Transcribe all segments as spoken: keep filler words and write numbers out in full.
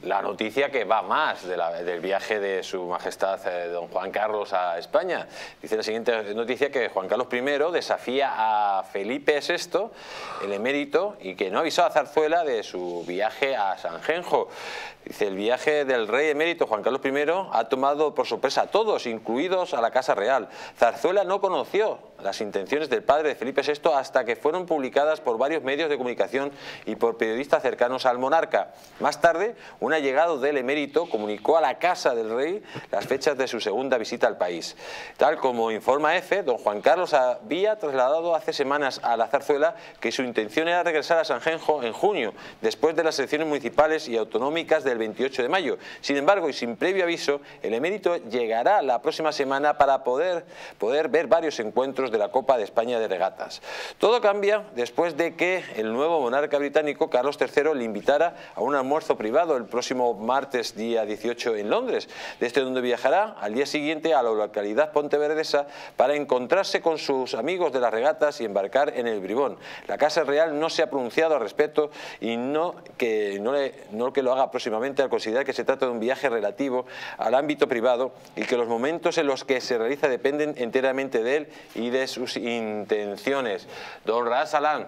la noticia que va más de la, del viaje de su majestad eh, don Juan Carlos a España. Dice la siguiente noticia que Juan Carlos primero desafía a Felipe sexto, el emérito, y que no avisó a Zarzuela de su viaje a Sanjenjo. Dice, el viaje del rey emérito Juan Carlos primero ha tomado por sorpresa a todos, incluidos a la Casa Real. Zarzuela no conoció las intenciones del padre de Felipe sexto hasta que fueron publicadas por varios medios de comunicación y por periodistas cercanos al monarca. Más tarde, un allegado del emérito comunicó a la Casa del Rey las fechas de su segunda visita al país. Tal como informa EFE, don Juan Carlos había trasladado hace semanas a la Zarzuela que su intención era regresar a Sanjenjo en junio, después de las elecciones municipales y autonómicas del veintiocho de mayo. Sin embargo, y sin previo aviso, el emérito llegará la próxima semana para poder, poder ver varios encuentros de la Copa de España de Regatas. Todo cambia después de que el nuevo monarca británico, Carlos tercero, le invitara a un almuerzo privado el próximo martes día dieciocho en Londres, desde donde viajará al día siguiente a la localidad pontevedresa para encontrarse con sus amigos de las regatas y embarcar en el Bribón. La Casa Real no se ha pronunciado al respecto y no que, no, le, no que lo haga próximamente al considerar que se trata de un viaje relativo al ámbito privado y que los momentos en los que se realiza dependen enteramente de él y de sus intenciones. Don Raad Salán,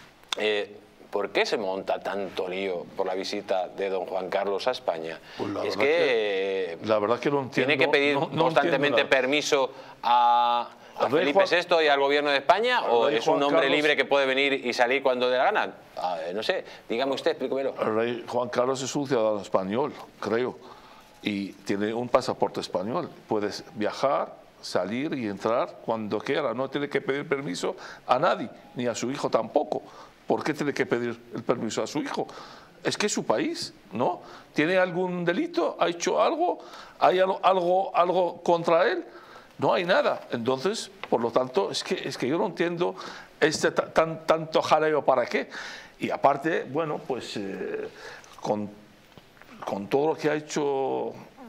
eh, ¿por qué se monta tanto lío por la visita de don Juan Carlos a España? Pues la es verdad que, que la verdad que no entiendo. ¿tiene que pedir no, no constantemente la... permiso a, a Felipe Juan... sexto y al gobierno de España? ¿O es un hombre Carlos... libre que puede venir y salir cuando dé la gana? Ah, no sé, dígame usted, explíquemelo. El rey Juan Carlos es un ciudadano español, creo, y tiene un pasaporte español. Puedes viajar, salir y entrar cuando quiera, no tiene que pedir permiso a nadie, ni a su hijo tampoco. ¿Por qué tiene que pedir el permiso a su hijo? Es que es su país, ¿no? ¿Tiene algún delito? ¿Ha hecho algo? ¿Hay algo, algo, algo contra él? No hay nada. Entonces, por lo tanto, es que, es que yo no entiendo este tan, tanto jaleo para qué. Y aparte, bueno, pues eh, con, con todo lo que ha hecho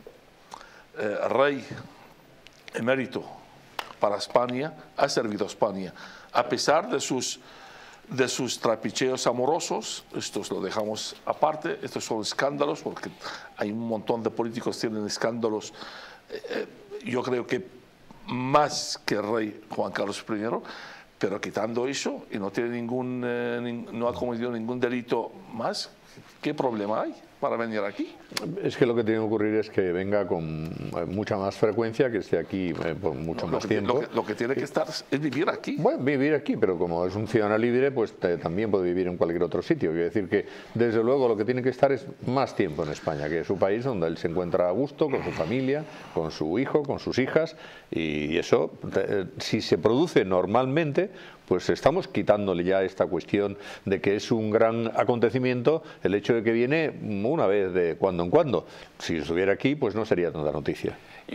eh, el rey emérito para España, ha servido a España, a pesar de sus, de sus trapicheos amorosos. Estos lo dejamos aparte, estos son escándalos, porque hay un montón de políticos que tienen escándalos, eh, yo creo que más que el rey Juan Carlos primero, pero quitando eso, y no, tiene ningún, eh, no ha cometido ningún delito más, ¿qué problema hay para venir aquí? Es que lo que tiene que ocurrir es que venga con mucha más frecuencia, que esté aquí eh, por mucho no, más lo que, tiempo. Lo que, lo que tiene que estar es vivir aquí. Bueno, vivir aquí, pero como es un ciudadano libre, pues te, también puede vivir en cualquier otro sitio. Quiero decir que, desde luego, lo que tiene que estar es más tiempo en España, que es su país donde él se encuentra a gusto, con su familia, con su hijo, con sus hijas, y eso, eh, si se produce normalmente, pues estamos quitándole ya esta cuestión de que es un gran acontecimiento el hecho de que viene una vez de cuando en cuando. Si estuviera aquí, pues no sería tanta noticia.